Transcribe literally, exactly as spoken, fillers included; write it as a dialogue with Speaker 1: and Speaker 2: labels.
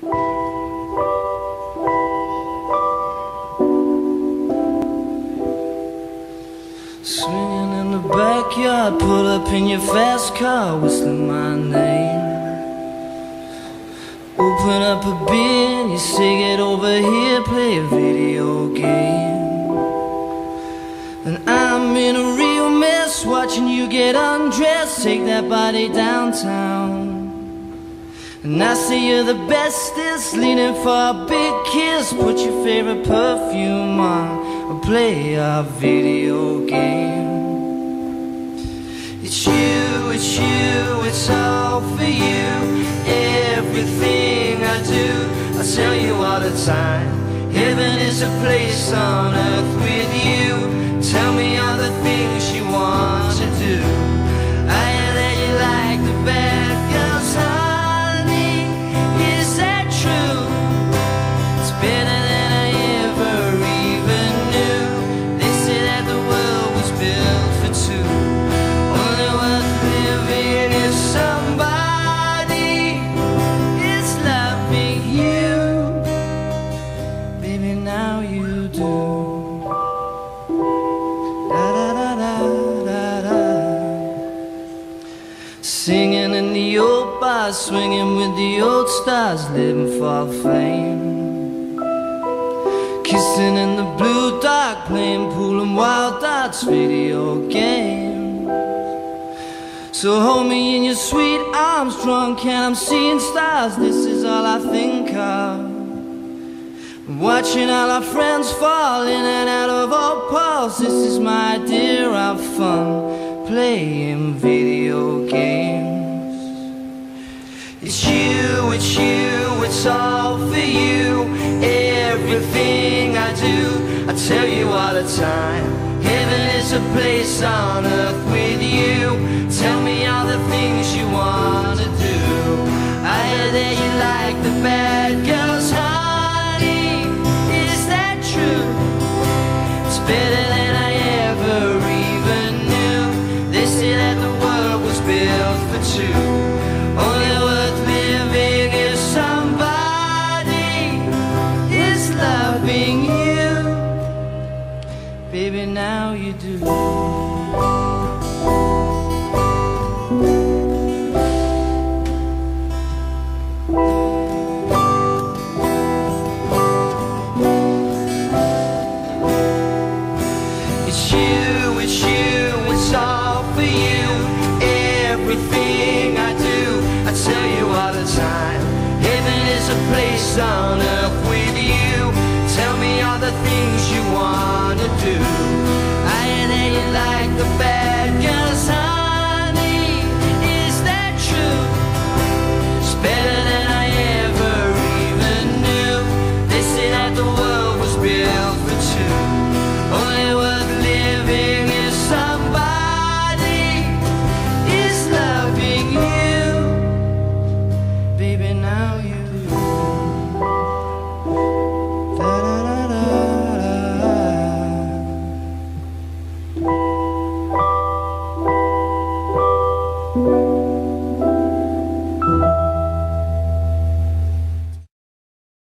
Speaker 1: Swinging in the backyard, pull up in your fast car, whistling my name. Open up a beer, you say get over here, play a video game. And I'm in a real mess, watching you get undressed, take that body downtown. And I say you're the bestest, leaning for a big kiss, put your favorite perfume on, or play our video game. It's you, it's you, it's all for you. Everything I do, I tell you all the time. Heaven is a place on earth with you. Tell me all the things you want to do. I hear that you like the bad girls, honey. Is that true? It's better than I ever even knew. They say that the world was built for two. Only worth living is somebody is loving you. Baby, now you do. Singing in the old bars, swinging with the old stars, living for fame. Kissing in the blue dark, playing pool and wild darts, video games. So hold me in your sweet arms, drunk and I'm seeing stars. This is all I think of. Watching all our friends fall in and out of our paws. This is my idea of fun, playing video games. It's you, it's you, it's all for you. Everything I do, I tell you all the time. Heaven is a place on earth with you. Tell me all the things you want to do. I hear that you like the bad girls, honey. Is that true? It's better than I ever even knew. They say that the world was built for two. Only worth living if somebody is loving you. Baby, now you do. It's you, it's you, it's all for you. Everything I do, I tell you all the time. Heaven is a place on earth with you. Tell me all the things you want to do. I hear that you like the bad